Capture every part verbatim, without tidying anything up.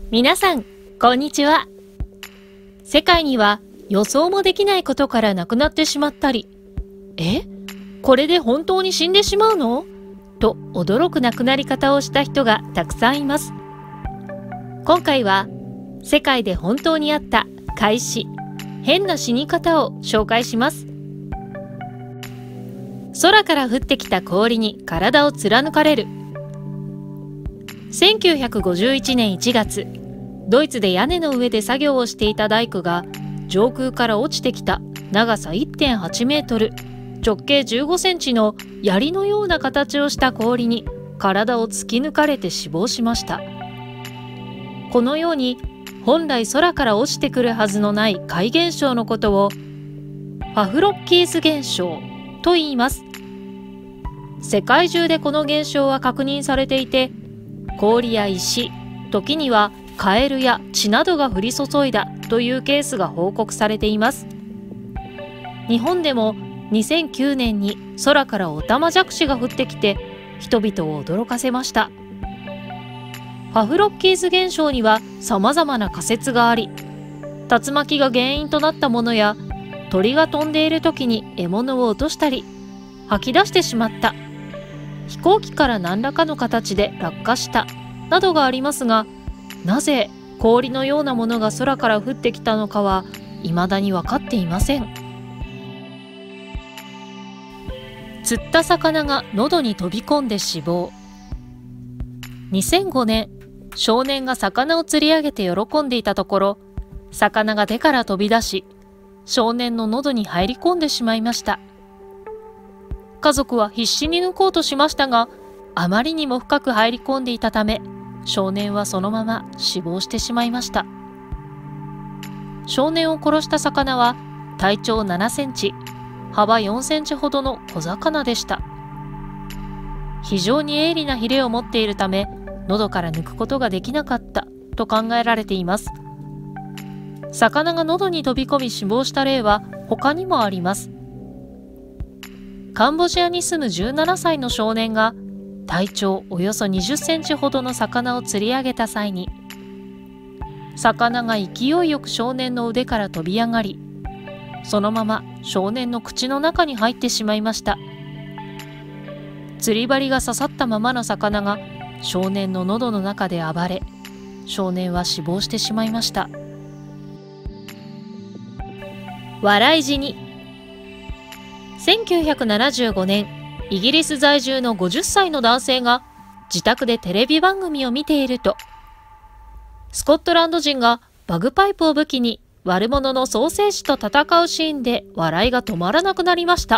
皆さん、こんにちは。世界には予想もできないことから亡くなってしまったり、え、これで本当に死んでしまうの？と驚く亡くなり方をした人がたくさんいます。今回は世界で本当にあった怪死、変な死に方を紹介します。空から降ってきた氷に体を貫かれる。せんきゅうひゃくごじゅういちねんいちがつ、ドイツで屋根の上で作業をしていた大工が上空から落ちてきた長さ いってんはちメートル、直径じゅうごセンチの槍のような形をした氷に体を突き抜かれて死亡しました。このように本来空から落ちてくるはずのない怪現象のことをファフロッキーズ現象と言います。世界中でこの現象は確認されていて、氷や石、時にはカエルや血などが降り注いだというケースが報告されています。日本でもにせんきゅうねんに空からオタマジャクシが降ってきて人々を驚かせました。ファフロッキーズ現象には様々な仮説があり、竜巻が原因となったものや鳥が飛んでいる時に獲物を落としたり吐き出してしまった、飛行機から何らかの形で落下したなどがありますが、なぜ氷のようなものが空から降ってきたのかは未だに分かっていません。釣った魚が喉に飛び込んで死亡。にせんごねん、少年が魚を釣り上げて喜んでいたところ、魚が手から飛び出し、少年の喉に入り込んでしまいました。家族は必死に抜こうとしましたが、あまりにも深く入り込んでいたため、少年はそのまま死亡してしまいました。少年を殺した魚は体長ななセンチ、幅よんセンチほどの小魚でした。非常に鋭利なヒレを持っているため、喉から抜くことができなかったと考えられています。魚が喉に飛び込み死亡した例は他にもあります。カンボジアに住むじゅうななさいの少年が体長およそにじゅっセンチほどの魚を釣り上げた際に、魚が勢いよく少年の腕から飛び上がり、そのまま少年の口の中に入ってしまいました。釣り針が刺さったままの魚が少年の喉の中で暴れ、少年は死亡してしまいました。笑い死に。せんきゅうひゃくななじゅうごねん、イギリス在住のごじゅっさいの男性が自宅でテレビ番組を見ていると、スコットランド人がバグパイプを武器に悪者のソーセージと戦うシーンで笑いが止まらなくなりました。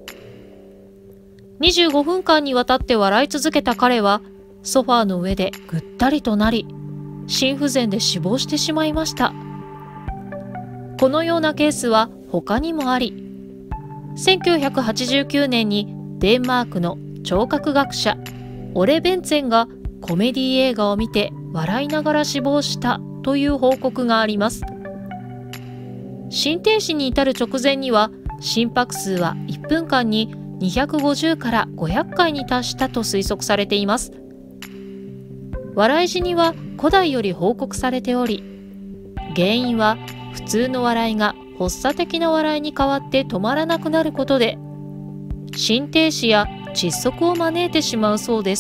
にじゅうごふんかんにわたって笑い続けた彼はソファーの上でぐったりとなり、心不全で死亡してしまいました。このようなケースは他にもあり、せんきゅうひゃくはちじゅうきゅうねんにデンマークの聴覚学者オレ・ベンツェンがコメディ映画を見て笑いながら死亡したという報告があります。心停止に至る直前には心拍数はいっぷんかんににひゃくごじゅうからごひゃっかいに達したと推測されています。笑い死には古代より報告されており、原因は普通の笑いが発作的な笑いに変わって止まらなくなることで、心停止や窒息を招いてしまうそうです。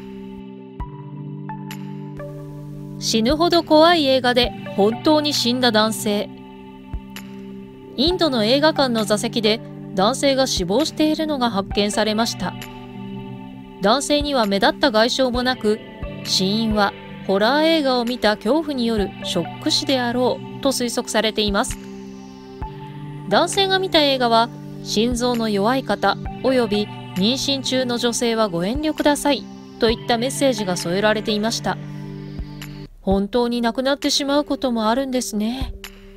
死ぬほど怖い映画で本当に死んだ男性。インドの映画館の座席で男性が死亡しているのが発見されました。男性には目立った外傷もなく、死因はホラー映画を見た恐怖によるショック死であろうと推測されています。男性が見た映画は、心臓の弱い方および妊娠中の女性はご遠慮くださいといったメッセージが添えられていました。本当に亡くなってしまうこともあるんですね。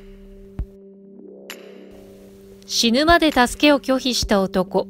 死ぬまで助けを拒否した男。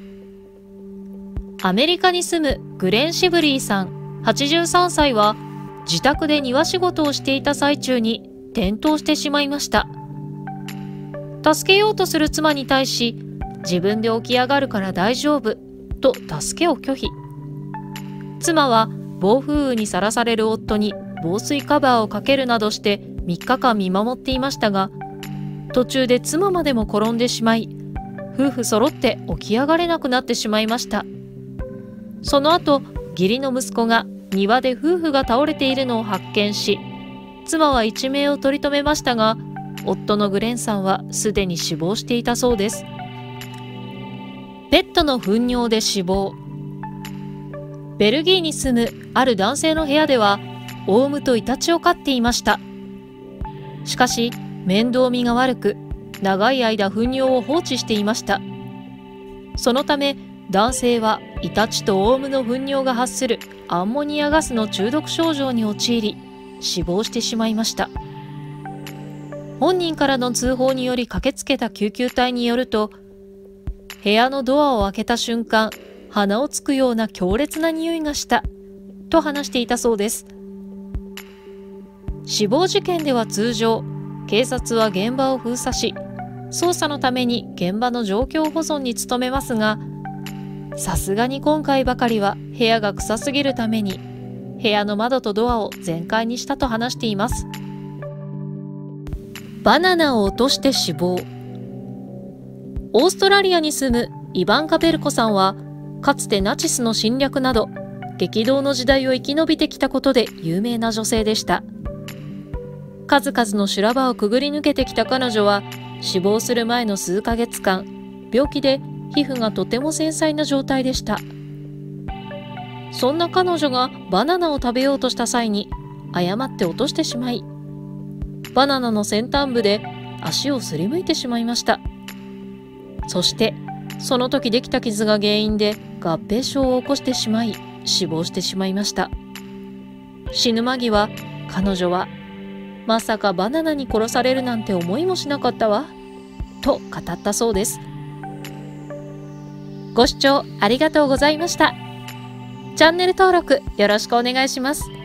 アメリカに住むグレン・シブリーさんはちじゅうさんさいは自宅で庭仕事をしていた最中に転倒してしまいました。助けようとする妻に対し、自分で起き上がるから大丈夫と助けを拒否。妻は暴風雨にさらされる夫に防水カバーをかけるなどしてみっかかん見守っていましたが、途中で妻までも転んでしまい、夫婦揃って起き上がれなくなってしまいました。その後、義理の息子が庭で夫婦が倒れているのを発見し、妻は一命を取り留めましたが、夫のグレンさんはすでに死亡していたそうです。ペットの糞尿で死亡。ベルギーに住むある男性の部屋では、オウムとイタチを飼っていました。しかし、面倒見が悪く、長い間糞尿を放置していました。そのため、男性はイタチとオウムの糞尿が発するアンモニアガスの中毒症状に陥り、死亡してしまいました。本人からの通報により駆けつけた救急隊によると、部屋のドアを開けた瞬間、鼻をつくような強烈な匂いがしたと話していたそうです。死亡事件では通常、警察は現場を封鎖し、捜査のために現場の状況保存に努めますが、さすがに今回ばかりは部屋が臭すぎるために、部屋の窓とドアを全開にしたと話しています。バナナを落として死亡。オーストラリアに住むイバンカ・ベルコさんは、かつてナチスの侵略など激動の時代を生き延びてきたことで有名な女性でした。数々の修羅場をくぐり抜けてきた彼女は、死亡する前の数ヶ月間、病気で皮膚がとても繊細な状態でした。そんな彼女がバナナを食べようとした際に誤って落としてしまい、バナナの先端部で足をすりむいてしまいました。そしてその時できた傷が原因で合併症を起こしてしまい、死亡してしまいました。死ぬ間際、彼女はまさかバナナに殺されるなんて思いもしなかったわと語ったそうです。ご視聴ありがとうございました。チャンネル登録よろしくお願いします。